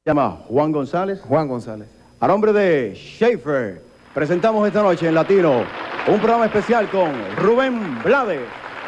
Se llama Juan González. Juan González. A nombre de Schaefer, presentamos esta noche en Latino un programa especial con Rubén Blades.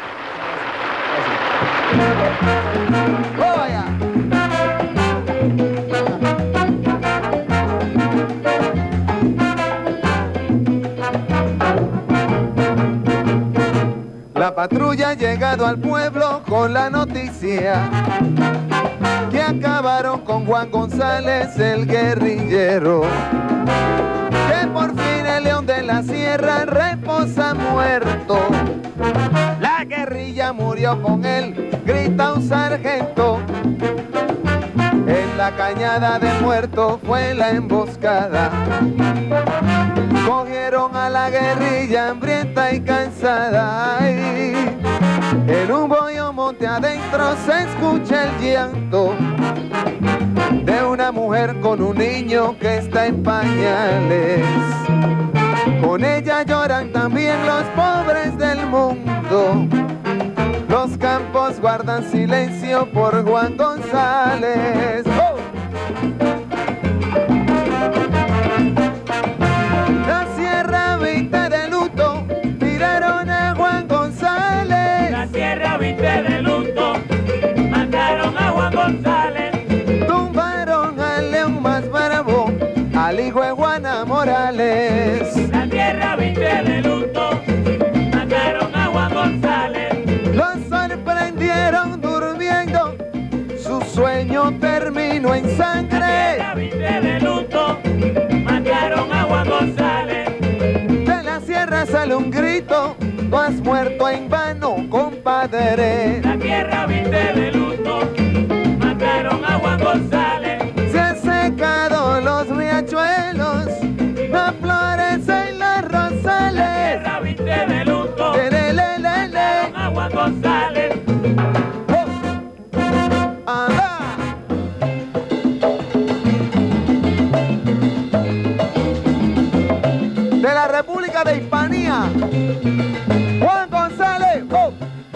La patrulla ha llegado al pueblo con la noticia que acabaron con Juan González el guerrillero, que por fin el león de la sierra reposa muerto. La guerrilla murió con él, grita un sargento. En la cañada de muerto fue la emboscada. Cogieron a la guerrilla hambrienta y cansada. Ay, en un bollo monte adentro se escucha el llanto de una mujer con un niño que está en pañales. Con ella lloran también los pobres del mundo. Los campos guardan silencio por Juan González. ¡Oh! La sierra viste de luto, tiraron a Juan González. La sierra viste de luto, mataron a Juan González. Tumbaron al león más bravo, al hijo de Juana Morales. La tierra viste de luto, mataron a Juan González. Los sorprendieron durmiendo, su sueño terminó en sangre. La tierra viste de luto, mataron a Juan González. De la sierra sale un grito, tú has muerto en vano, compadre. La tierra viste de luto, mataron a Juan González. Se han secado los riachuelos, no florecen los rosales. La tierra viste de luto, mataron a Juan González. De la República de Hispania, Juan González. ¡Oh!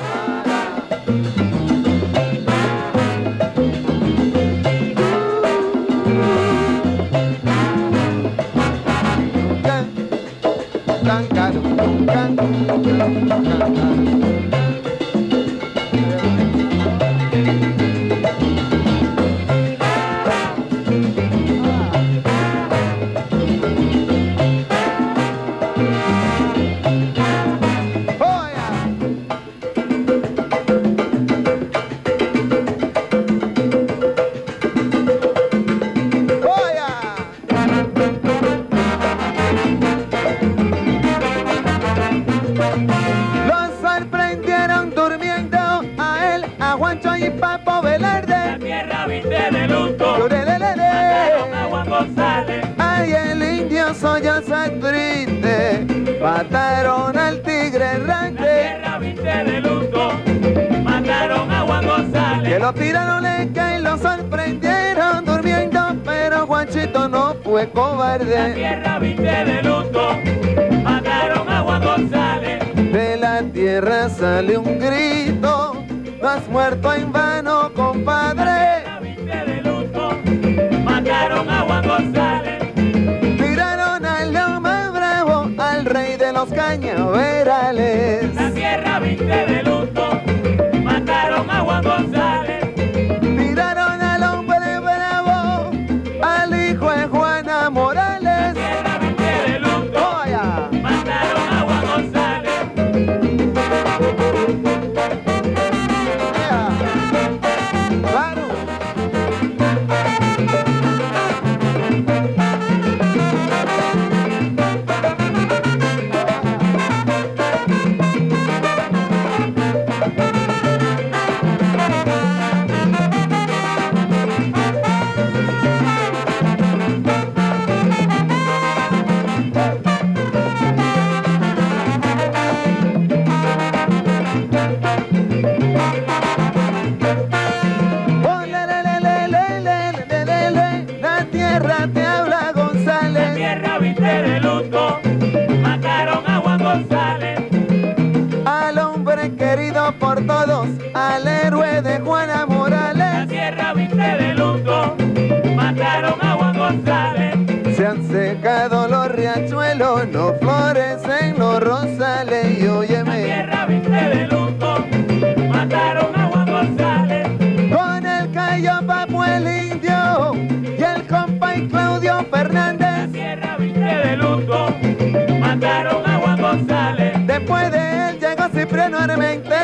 Los sorprendieron durmiendo a él, a Juancho y Papo Velarde. La tierra viste de luto, Mataron a Juan González. Ay, el indio solloza triste, mataron al tigre La errante. tierra viste de luto, mataron a Juan González. Que lo tiraron leca y lo sorprendieron durmiendo, pero Juanchito no fue La cobarde. tierra viste de luto, mataron a Juan González. De la tierra sale un grito, no has muerto en vano, compadre. La tierra viste de luto, mataron a Juan González. Tiraron al león más bravo, al rey de los cañaverales. La tierra viste de luto, mataron a Juan González. Tiraron al hombre bravo, al hijo de Juana Morales. La tierra viste de luto, ¡Oya! mataron a Juan González. ¡Claro! al héroe de Juana Morales. La tierra viste de luto, mataron han secado los riachuelos, no florecen los rosales y La óyeme. tierra viste de luto, mataron a Juan González. Con el Cayo Papo el Indio y el compay Claudio La Fernández. tierra viste de luto, mataron a Juan González. Después de él llegó Cipriano Armente